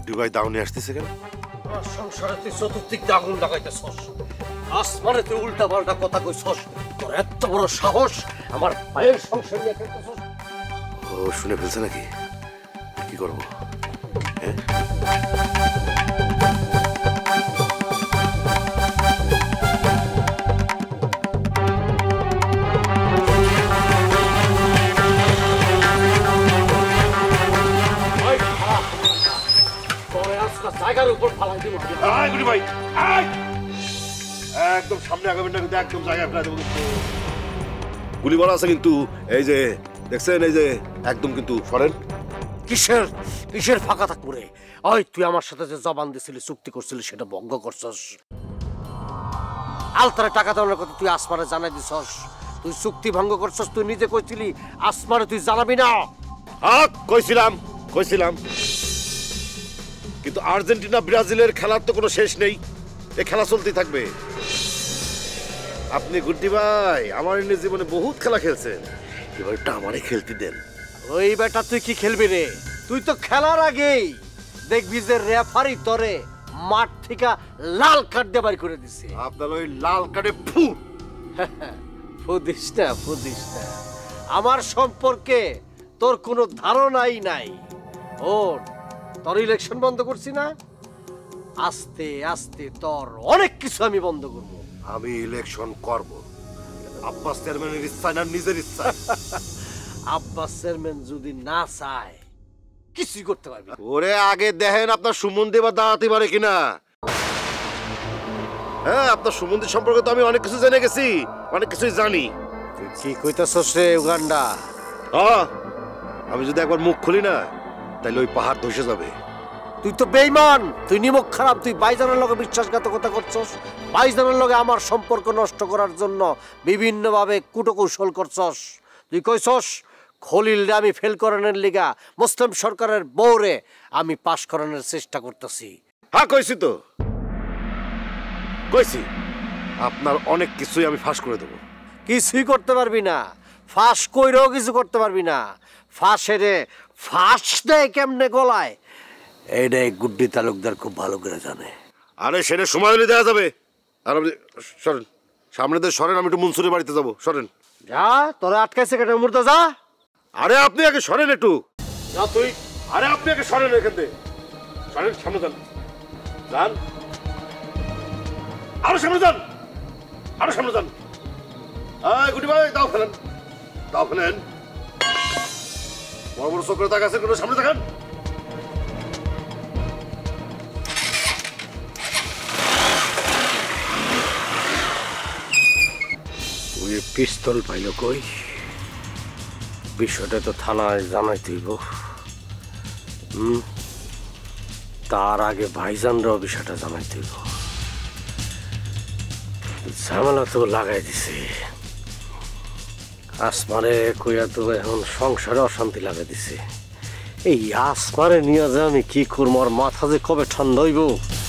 গুড্ডি ভাই দাউনে আসতেছে কেন? আমার সংসারে তুই চতুর্দিক দিয়ে আগুন লাগাইতেছস, আসমানে তুই উল্টা পাল্টা কথা কইছস, তোর এত বড় সাহস আমার ভাইয়ের সংসার নিয়ে খেলতেছস। ও শুনে ফেলছে নাকি? কি করবো? হ্যাঁ জায়গার উপর ফালাই দিব। গুড্ডি ভাই একদম সামনে আগাবেন না, কিন্তু একদম জায়গায় ফেলা দেবো। গুলি বলা আছে কিন্তু, এই যে দেখছেন, এই যে একদম কিন্তু সরেন। কিসের কিসের ফাঁকা থাকবো রে? ওই তুই আমার সাথে যে জবান দিছিলি, চুক্তি করছিলি, সেটা ভঙ্গ করছস। আলতারে টাকা দেওয়ার কথা তুই আসমারে জানাই দিছস, তুই চুক্তি ভঙ্গ করছস। তুই নিজে কইছিলি আসমারে তুই জানাবি না। হ্যাঁ কইছিলাম, কিন্তু আর্জেন্টিনা ব্রাজিলের খেলার তো কোনো শেষ নেই, এই খেলা চলতেই থাকবে। আপনি গুড্ডি ভাই আমার জীবনে বহুত খেলা খেলছেন, এবারটা আমারে খেলতে দেন। ওই বেটা তুই কি খেলবি রে? তুই তো খেলার আগেই দেখবি যে রেফারি তোরে মাঠ থেকে লাল কার্ড দিয়ে বাড়ি করে দিছে। আপনার ওই লাল কার্ডে ফুদিস না, আমার সম্পর্কে তোর কোনো ধারণাই নাই। তোর ইলেকশন বন্ধ করছি না, আস্তে আস্তে তোর অনেক কিছু আমি বন্ধ করবো। আমি ইলেকশন করব আব্বাস চেয়ারম্যানের ইচ্ছায় না নিজের ইচ্ছায়? আব্বাস চেয়ারম্যান যদি না চায় কিছুই করতে পারবি। ওরে আগে দেখেন আপনার সুমন্দি বা দাঁড়াতে পারে কিনা। হ্যাঁ আপনার সুমন্দি সম্পর্কে তো আমি অনেক কিছু জেনে গেছি, অনেক কিছুই জানি। তুই কি কইতাছস রে উগান্ডা? আমি যদি একবার মুখ খুলি না তাহলে ওই পাহাড় ধসে যাবে। তুই তো বেঈমান, তুই নিমক খারাপ। তুই ভাইজানের লগে বিশ্বাসঘাতকতা করছস, ভাইজানের লগে আমার সম্পর্ক নষ্ট করার জন্য বিভিন্নভাবে কুটকৌশল করছস। তুই কইছস খলিলরে আমি ফেল করানোর লিগা মুসলিম সরকারের বউরে আমি পাশ করানোর চেষ্টা করতেছি। হ্যাঁ কইছি তো, কইছি আপনার অনেক কিছুই আমি ফাঁস করে দেবো। কিছুই করতে পারবি না, ফাঁস কইরেও কিছু করতে পারবি না। ফাঁসেরে ফাঁস দেয় কেমনে গলায়, এইটাই গুড্ডি তালুকদার খুব ভালো করে জানে। আরে সেটা সময় হলে দেওয়া যাবে। আর সরেন, সামনে দিয়ে সরেন, আমি একটু মনসুরের বাড়িতে যাবো। সরেন। যা, তোরা আটকাইছে কেটে মুহূর্তে যা। আরে আপনি আগে সরেন একটু। যা তুই। আরে আপনি আগে সরেন এখান থেকে, সরেন, সামনে যান, যান, আরো সামনে যান, আরো সামনে যান। গুড্ডি ভাই দাও ফেলেন, দাও ফেলেন। বড় বড় চক্র তাক আছে, কোনো সামনে দেখান। ওই পিস্তল পাইল কই? বিষয়টা তো থানায় জানাইতে হইব। তার আগে ভাইজানরাও বিষয়টা জানাইতে হইব। ঝামেলা তো লাগাই দিছে, আসমারে কইয়া তো এখন সংসারে অশান্তি লাগাই দিছে। এই আসমারে নিয়ে যে আমি কি করবো, আর মাথা যে কবে ঠান্ডা হইব।